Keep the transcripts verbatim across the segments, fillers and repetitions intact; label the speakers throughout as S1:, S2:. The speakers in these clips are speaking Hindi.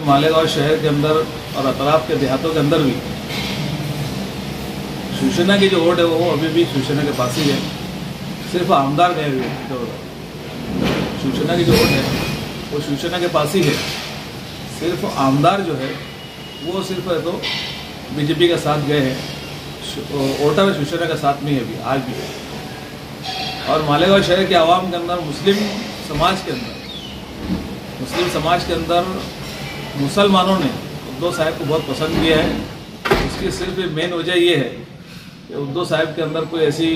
S1: मालेगांव शहर के अंदर और अतराफ के देहातों के अंदर भी शिवसेना की जो वोट है वो अभी भी शिवसेना के पास ही है। सिर्फ आमदार गए हुए हैं। शिवसेना की जो वोट है वो शिवसेना के पास ही है। सिर्फ आमदार जो है वो सिर्फ है तो बीजेपी का साथ गए हैं। वोटर शिवसेना का साथ में है अभी आज भी है। और मालेगांव शहर के आवाम के अंदर मुस्लिम समाज के अंदर मुस्लिम समाज के अंदर मुसलमानों ने उद्धव साहब को बहुत पसंद किया है। उसकी सिर्फ मेन वजह ये है कि उद्धव साहब के अंदर कोई ऐसी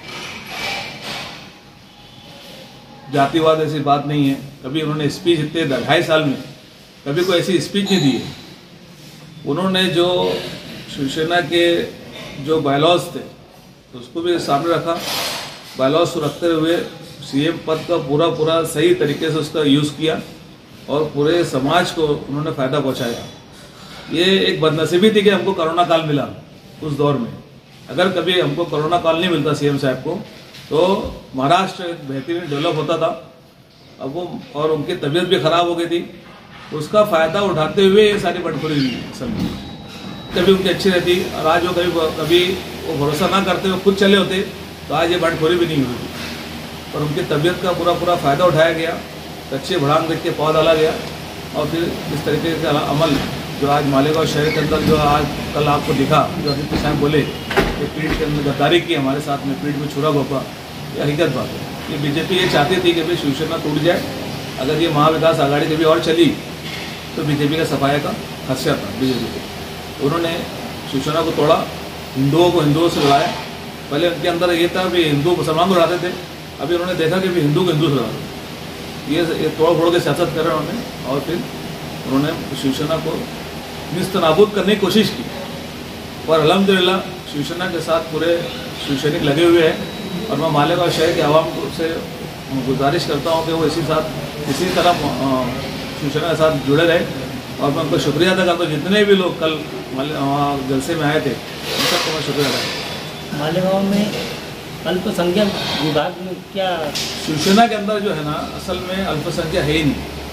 S1: जातिवाद ऐसी बात नहीं है। कभी उन्होंने स्पीच इतने ढाई साल में कभी कोई ऐसी स्पीच नहीं दी है। उन्होंने जो शिवसेना के जो बायलॉज थे तो उसको भी सामने रखा। बायलॉज को रखते हुए सीएम पद का पूरा पूरा सही तरीके से उसका यूज़ किया और पूरे समाज को उन्होंने फ़ायदा पहुंचाया। ये एक बदनसीबी थी कि हमको कोरोना काल मिला उस दौर में। अगर कभी हमको कोरोना काल नहीं मिलता सीएम साहब को तो महाराष्ट्र एक बेहतरीन डेवलप होता था। अब वो और उनकी तबीयत भी ख़राब हो गई थी। उसका फ़ायदा उठाते हुए ये सारी बटखोरी हुई असल में। कभी उनकी अच्छी रहती और आज वो कभी कभी वो भरोसा ना करते हुए खुद चले होते तो आज ये बटखोरी भी नहीं हुई। और उनकी तबीयत का पूरा पूरा फ़ायदा उठाया गया। कच्चे भड़ांग देख के पौधा डाला गया और फिर इस तरीके का अमल जो आज मालेगांव शहर के अंदर जो आज कल आपको दिखा, जो आदित्य साहब बोले कि पीठ के अंदर गद्दारी की हमारे साथ में, पीठ में छुरा घोपा, ये हकीकत बात है। ये बीजेपी ये चाहती थी कि भाई शिवसेना टूट जाए। अगर ये महाविकास आघाड़ी कभी और चली तो बीजेपी का सफाया का खदशा था बीजेपी को। उन्होंने शिवसेना को तोड़ा, हिंदुओं को हिंदुओं से लड़ाया। पहले उनके अंदर ये था कि हिंदू मुसलमान को लड़ाते थे। अभी उन्होंने देखा कि भी हिंदू को हिंदू से लड़ा ये ये तोड़ फोड़ के सियासत कर रहे हैं उन्होंने। और फिर उन्होंने शिवसेना को निस्त नाबूद करने की कोशिश की। और अल्हम्दुलिल्लाह शिवसेना के साथ पूरे शिवसैनिक लगे हुए हैं। और मैं मालेगांव शहर के आवाम को से गुजारिश करता हूँ कि वो इसी साथ इसी तरह शिवसेना के साथ जुड़े रहे। और मैं उनको शुक्रिया अदा करता हूँ जितने भी लोग कल वहाँ जलसे में आए थे उन सबको मैं शुक्रिया अदा करता हूँ।
S2: मालेगांव में अल्पसंख्यक विभाग में क्या
S1: शिवसेना के अंदर जो है ना असल में अल्पसंख्यक है ही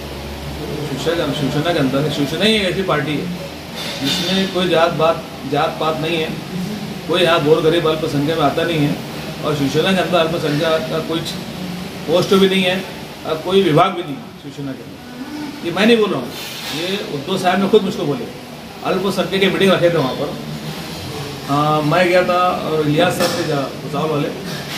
S1: नहीं। शिवसेना शिवसेना के अंदर शिवसेना ही एक ऐसी पार्टी है जिसमें कोई जात बात जात पात नहीं है। कोई यहाँ गोर गरीब अल्पसंख्यक में आता नहीं है। और शिवसेना के अंदर अल्पसंख्यक का कोई पोस्ट भी नहीं है और कोई विभाग भी नहीं है शिवसेना के अंदर। ये मैं नहीं बोल रहा हूँ, ये उद्धव साहब ने खुद मुझको बोले। अल्पसंख्यक की मीटिंग रखे थे वहाँ पर। हाँ, मैं गया था और लियाज साहब थे भुसावल वाले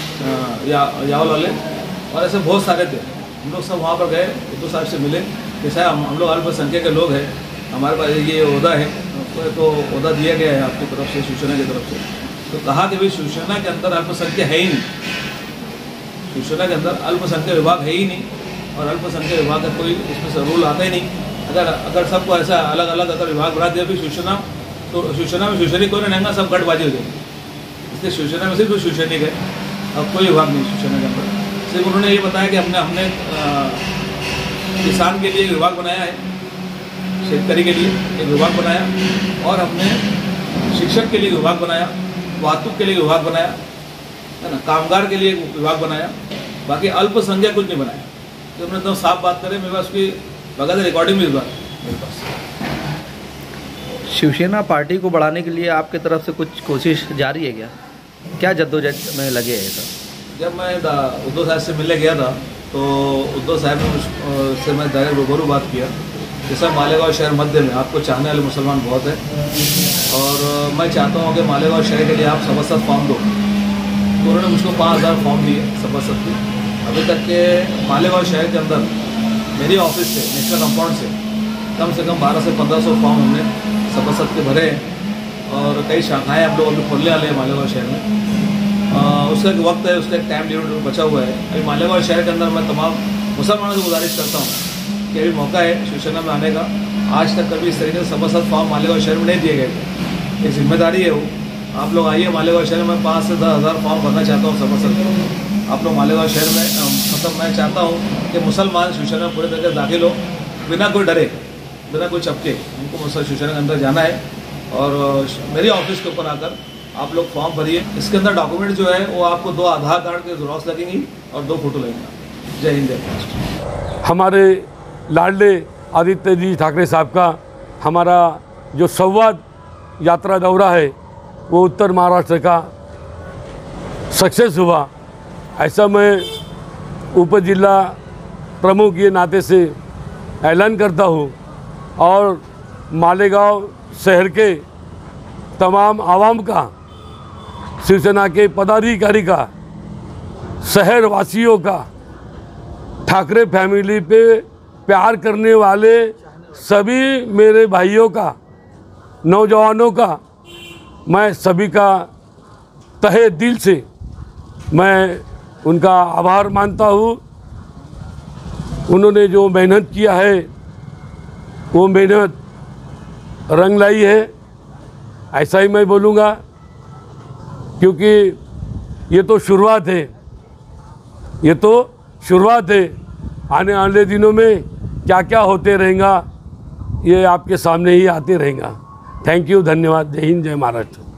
S1: या यावल वाले और ऐसे बहुत सारे थे। हम लोग सब वहाँ पर गए, उद्धव साहब से मिले कि साहब हम, हम लोग अल्पसंख्यक के लोग हैं, हमारे पास ये ओहदा है, तो ओहदा दिया गया है आपकी तरफ से, शिवसेना की तरफ से। तो कहा कि भाई शिवसेना के अंदर अल्पसंख्यक है ही नहीं। शिवसेना के अंदर अल्पसंख्यक विभाग है ही नहीं और अल्पसंख्यक विभाग का कोई इसमें से रूल आता ही नहीं। अगर अगर सबको ऐसा अलग अलग अगर विभाग बढ़ा दिया फिर शिवसेना तो शिवसेना में शिवसैनिक कोई रहेगा, सब गठबाजी हो जाएगी। इसलिए शिवसेना में सिर्फ शिवसैनिक है और कोई विभाग नहीं शिवसेना के अंदर। सिर्फ उन्होंने ये बताया कि हमने हमने किसान के लिए एक विभाग बनाया है, शेतकारी के लिए एक विभाग बनाया और हमने शिक्षक के लिए विभाग बनाया, वाहतूक के लिए विभाग बनाया है ना, कामगार के लिए एक विभाग बनाया। बाकी अल्पसंख्यक कुछ नहीं बनाया। तो हमने तो साफ बात करें, मेरे पास उसकी बगैर रिकॉर्डिंग भी इस बार मेरे पास।
S3: शिवसेना पार्टी को बढ़ाने के लिए आपकी तरफ से कुछ कोशिश जारी है क्या? क्या जद्दोजहद में लगे हैं सर?
S1: जब मैं उद्धव साहब से मिलने गया था तो उद्धव साहब ने से मैं डायरेक्ट रूबरू बात किया। जैसा मालेगांव शहर मध्य में आपको चाहने वाले मुसलमान बहुत है और मैं चाहता हूँ कि मालेगांव शहर के लिए आप सभासद फॉर्म दो। तो उन्होंने मुझको पाँच हज़ार फॉर्म दिए सभासद के। अभी तक के मालेगांव शहर के अंदर मेरी ऑफिस से, नेशनल कंपाउंड से कम से कम बारह से पंद्रह सौ फॉर्म हमने सभासद के भरे और कई शाखाएँ आप लोग अभी खोलने वाले हैं मालेगांव शहर में। आ, उसका एक वक्त है, उसका एक टाइम लिमिट बचा हुआ है। अभी मालेगांव शहर के अंदर मैं तमाम मुसलमानों से गुजारिश करता हूँ कि अभी मौका है शिवसेना में आने का। आज तक कभी इस तरीके से सभासद फॉर्म मालेगांव शहर में नहीं दिए गए थे। एक जिम्मेदारी है वो। आप लोग आइए मालेगांव शहर में। पाँच से दस हज़ार फॉर्म भरना चाहता हूँ सभासद। आप लोग मालेगांव शहर में मतलब मैं चाहता हूँ कि मुसलमान शिवसेना में पूरे तरीके से दाखिल हो बिना कोई डरे, बिना कोई चपके। उनको मुसलमान शिवसेना के अंदर जाना है और मेरी ऑफिस के ऊपर आकर आप लोग फॉर्म भरिए। इसके अंदर डॉक्यूमेंट जो है वो आपको दो आधार कार्ड के जेरॉक्स लगेंगी और दो फोटो लगेंगे। जय हिंद जय महाराष्ट्र।
S4: हमारे लाडले आदित्य जी ठाकरे साहब का हमारा जो संवाद यात्रा दौरा है वो उत्तर महाराष्ट्र का सक्सेस हुआ, ऐसा मैं उप जिला प्रमुख के नाते से ऐलान करता हूँ। और मालेगांव शहर के तमाम आवाम का, शिवसेना के पदाधिकारी का, शहर वासियों का, ठाकरे फैमिली पे प्यार करने वाले सभी मेरे भाइयों का, नौजवानों का, मैं सभी का तहे दिल से मैं उनका आभार मानता हूँ। उन्होंने जो मेहनत किया है वो मेहनत रंग लाई है, ऐसा ही मैं बोलूँगा, क्योंकि ये तो शुरुआत है, ये तो शुरुआत है। आने वाले दिनों में क्या क्या होते रहेगा ये आपके सामने ही आते रहेगा। थैंक यू, धन्यवाद। जय हिंद, जय महाराष्ट्र।